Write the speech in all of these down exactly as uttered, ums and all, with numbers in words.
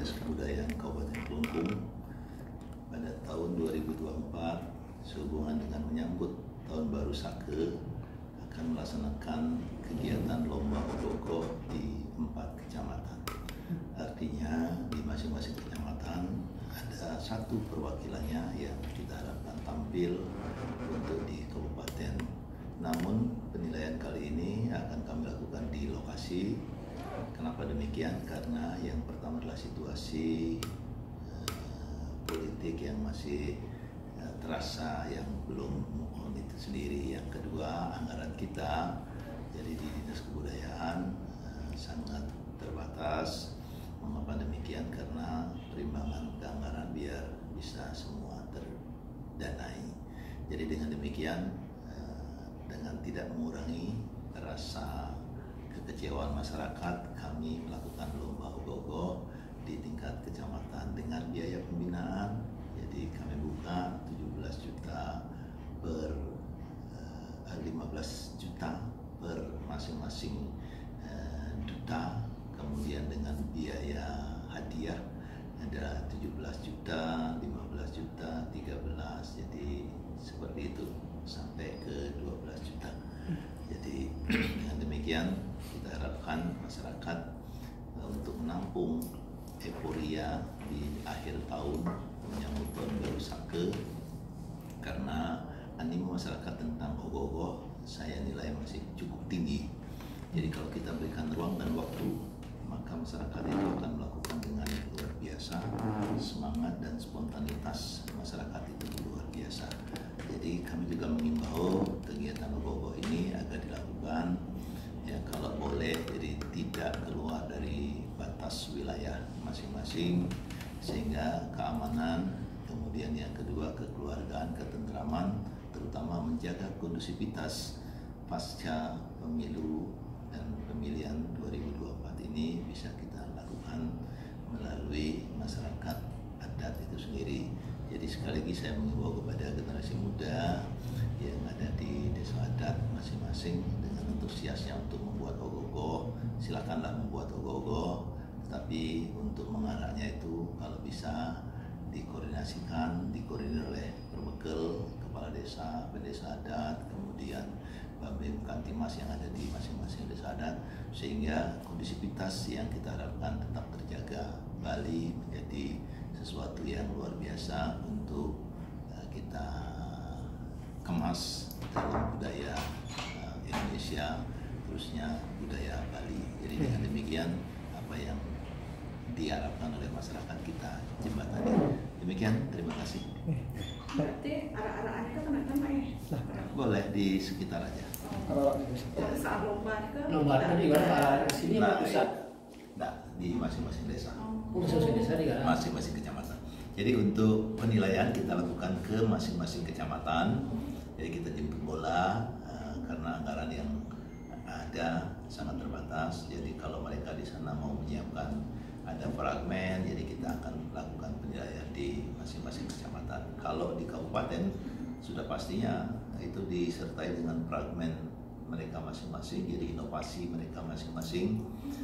Dinas Kebudayaan Kabupaten Kelungkung pada tahun dua ribu dua puluh empat sehubungan dengan menyambut Tahun Baru Sake akan melaksanakan kegiatan Lomba Ogoh-ogoh di empat kecamatan. Artinya di masing-masing kecamatan ada satu perwakilannya yang kita harapkan tampil untuk di kabupaten. Namun penilaian kali ini akan kami lakukan di lokasi. Kenapa demikian? Karena yang pertama adalah situasi uh, politik yang masih uh, terasa yang belum mohon itu sendiri. Yang kedua, anggaran kita jadi di Dinas Kebudayaan uh, sangat terbatas. Mengapa demikian? Karena perimbangan keanggaran biar bisa semua terdanai. Jadi dengan demikian, uh, dengan tidak mengurangi rasa kekecewaan masyarakat, kami melakukan lomba ogoh-ogoh di tingkat kecamatan dengan biaya pembinaan. Jadi kami buka tujuh belas juta per uh, lima belas juta per masing-masing uh, duta. Kemudian dengan biaya hadiah ada tujuh belas juta, lima belas juta, tiga belas. Jadi seperti itu sampai ke dua belas juta. Jadi dengan demikian kita harapkan masyarakat uh, untuk menampung euforia di akhir tahun menyambut Tahun Baru Sake, karena animo masyarakat tentang ogoh-ogoh saya nilai masih cukup tinggi. Jadi kalau kita berikan ruang dan waktu, maka masyarakat itu akan melakukan dengan luar biasa. Semangat dan spontanitas masyarakat itu luar biasa. Jadi kami juga mengimbau kegiatan ogoh-ogoh ini agar dilakukan ya kalau boleh, jadi tidak keluar dari batas wilayah masing-masing, sehingga keamanan, kemudian yang kedua kekeluargaan, ketentraman, terutama menjaga kondusivitas pasca pemilu dan pemilihan dua ribu dua puluh empat ini bisa kita lakukan melalui masyarakat adat itu sendiri. Jadi sekali lagi saya mengimbau kepada generasi muda yang ada di desa adat masing-masing dengan antusiasnya untuk membuat ogoh-ogoh, silakanlah membuat ogoh-ogoh, tetapi untuk mengarahnya itu kalau bisa dikoordinasikan, dikoordinir oleh Perbekel, Kepala Desa, Pendesa Adat, kemudian Babin Kantimas yang ada di masing-masing desa adat, sehingga kondisivitas yang kita harapkan tetap terjaga. Bali menjadi sesuatu yang luar biasa untuk uh, kita kemas dalam budaya uh, Indonesia, terusnya budaya Bali. Jadi dengan demikian apa yang diharapkan oleh masyarakat kita jembatani. Demikian, terima kasih. Berarti arah-arahannya itu kemana ya? Boleh di sekitar aja. Kalau Saat lomba itu lomba itu di mana? Sini Nah, pusat. nah, di masing-masing desa. Khusus desa di mana? Masing-masing kecamatan. Jadi untuk penilaian kita lakukan ke masing-masing kecamatan. Jadi kita jemput bola uh, karena anggaran yang ada sangat terbatas. Jadi kalau mereka di sana mau menyiapkan ada fragmen, jadi kita akan lakukan penilaian di masing-masing kecamatan. Kalau di kabupaten sudah pastinya itu disertai dengan fragmen mereka masing-masing, jadi inovasi mereka masing-masing.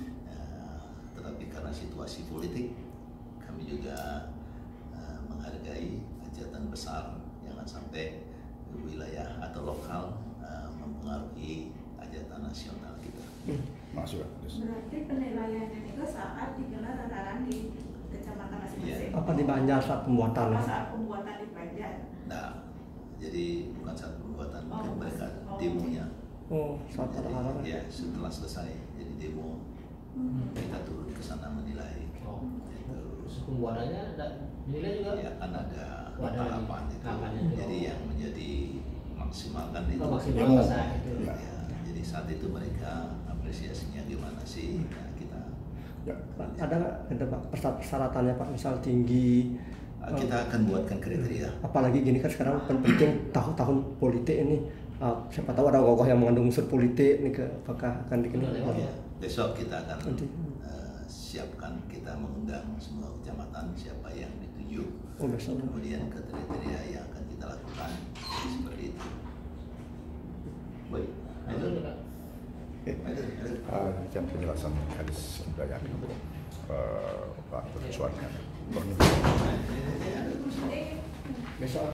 Uh, tetapi karena situasi politik, kami juga uh, menghargai hajatan besar, jangan sampai wilayah atau lokal uh, mempengaruhi hajatan nasional kita. Masuk. berarti penilaiannya itu saat digelar arahan di kecamatan masing-masing. Apa di Banjar saat pembuatan? Apa saat pembuatan di Banjar? Nah, jadi bukan saat pembuatan, Oh, mungkin mereka oh. demonya. Oh, saat Jadi, arahan. ya setelah selesai, jadi demo Hmm. kita turun ke sana menilai. Oh. Itu Pembuatannya ada nilai juga. ya kan ada Oh, ada tahapan itu. tahapannya itu. Jadi yang menjadi maksimalkan itu. Oh, maksimal Demo. masa itu. Ya. Ya, jadi saat itu mereka apresiasinya gimana sih? Nah, kita Ya. Pak, ada nggak ada Pak persyaratannya Pak, misal tinggi? uh, kita akan buatkan kriteria. Apalagi gini kan sekarang penting tahun-tahun politik ini. Uh, siapa tahu ada ogoh yang mengandung unsur politik nih, ke apakah akan dikenal? Ya, besok kita akan Nanti. uh, siapkan, kita mengundang semua kecamatan siapa yang dituju. Oh, besok. Kemudian kriteria yang akan kita lakukan seperti itu. Baik. Ada, Oke. ada, ada. Uh, jam penjelasan hadis kebudayaan uh, Pak Dr. persuarkan. Besok